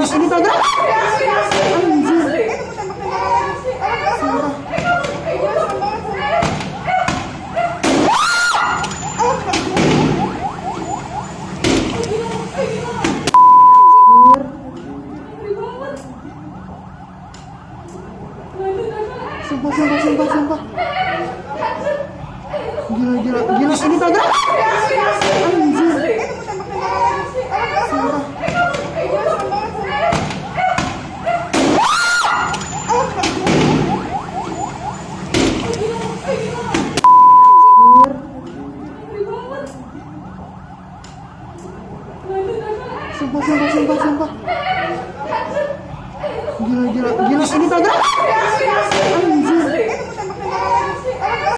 Mas ini tabrak. Anjir. Sumpah. Sumpah. Gila. Mas ini tabrak. Anjir. Sumpah. Sumpah. Gila. Mas ini tabrak.